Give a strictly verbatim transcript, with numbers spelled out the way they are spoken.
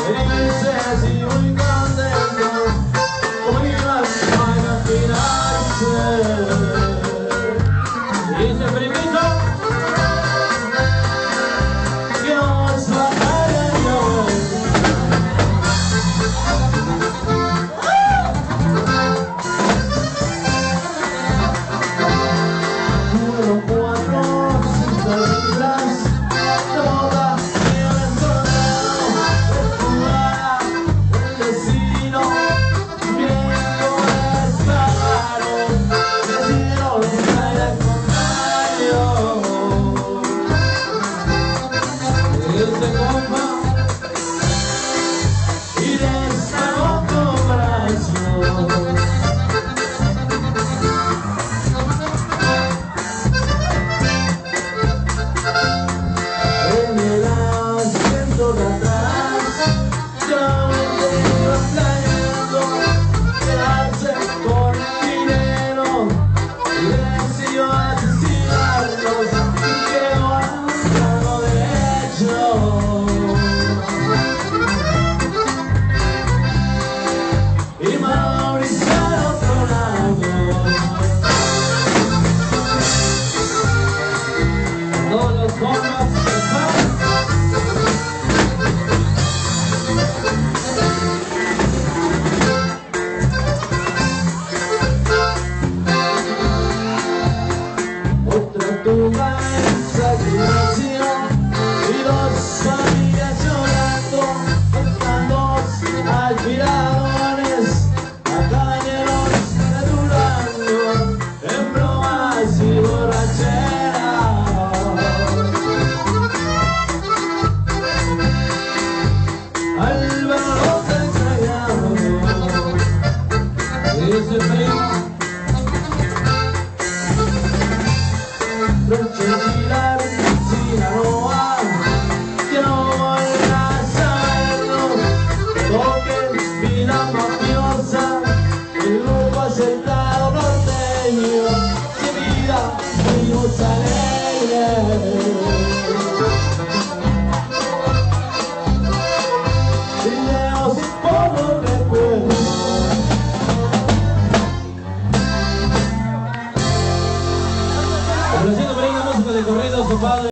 felices y muy contentos, como iban a imaginarse. Dice permiso que nos bajaríamos. Fueron cuatro, cinco libras, todas me han sonado de jugada el destino. Viendo escalaron, decidieron caer al contrario. Ese compa y les hago con brazos. En el asiento de atrás, ya me iba planeando quedarse con el dinero y decidió asesinarlos y quedó al lado derecho. Y Mauricio al otro lado. Todos los compas están. Otra tumba en sacrificio y dos amigas llorando, contando alquiladones a cañeros de Durango en bromas y borracheras. Álvaro te extrañamos, dice primo. Noches y la Sinaloa, que no volverás a vernos. Toques, vida mafiosa, el grupo aceptado norteño, de vida fuimos alegres.